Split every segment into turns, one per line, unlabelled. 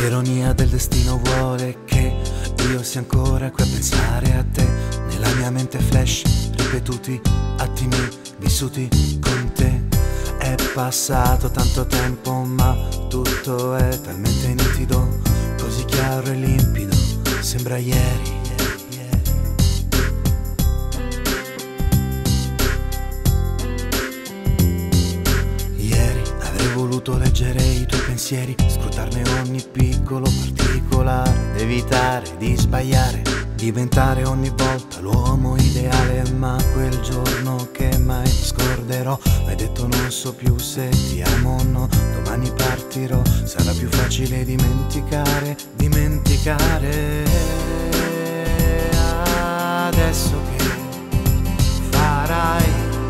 L'ironia del destino vuole che io sia ancora qui a pensare a te. Nella mia mente flash, ripetuti attimi vissuti con te. È passato tanto tempo ma tutto è talmente nitido, così chiaro e limpido, sembra ieri. Voluto leggere i tuoi pensieri, scrutarne ogni piccolo particolare, evitare di sbagliare, diventare ogni volta l'uomo ideale. Ma quel giorno che mai mi scorderò, mi hai detto non so più se ti amo o no, domani partirò, sarà più facile dimenticare. Adesso che farai?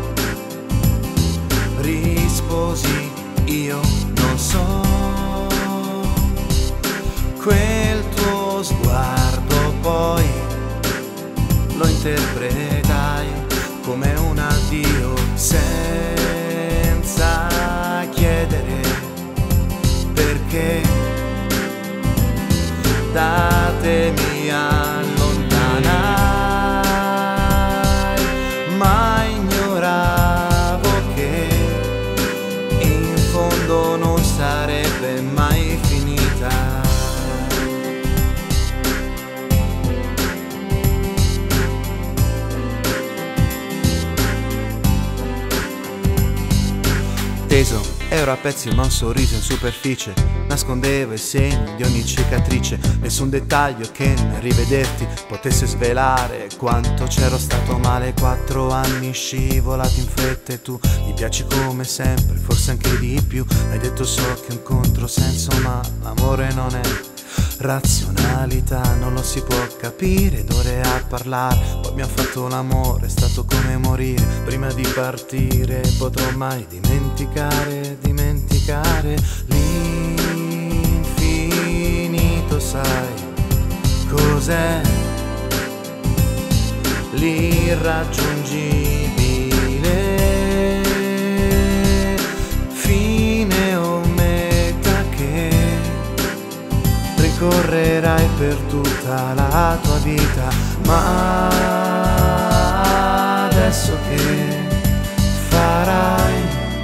Risposi io non so, quel tuo sguardo poi lo interpretai come un addio senza chiedere perché. Da te mi allontanai, ma ignoravo che in fondo non sarebbe mai finita. Teso, ero a pezzi ma un sorriso in superficie nascondeva i segni di ogni cicatrice. Nessun dettaglio che nel rivederti potesse svelare quanto c'ero stato male. 4 anni scivolati in fretta e tu mi piaci come sempre, forse anche di più. Hai detto so che è un controsenso ma l'amore non è razionalità, non lo si può capire d'ore a parlare. Poi abbiamo fatto l'amore, è stato come morire. Prima di partire potrò mai dimenticare l'infinito, sai cos'è? L'irraggiungibile, fine o meta che ricorrerai per tutta la tua vita. Ma adesso che farai?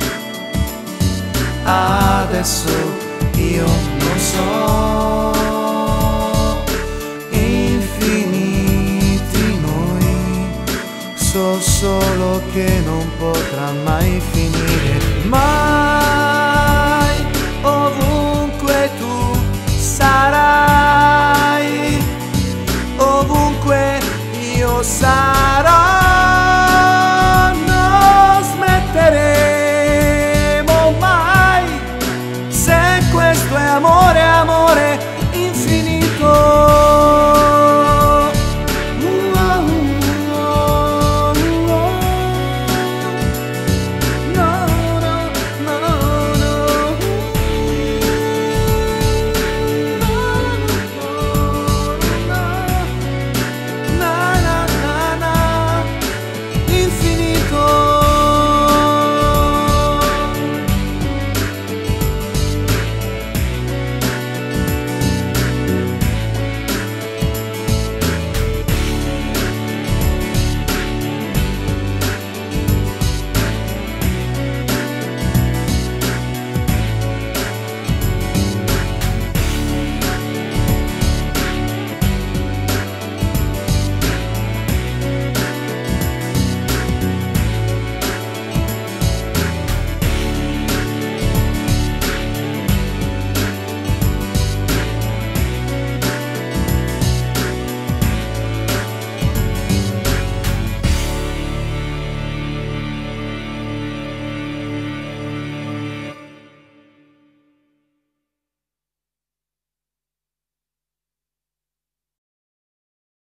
Adesso io non so, infiniti noi, so solo che non potrà mai finire. Ma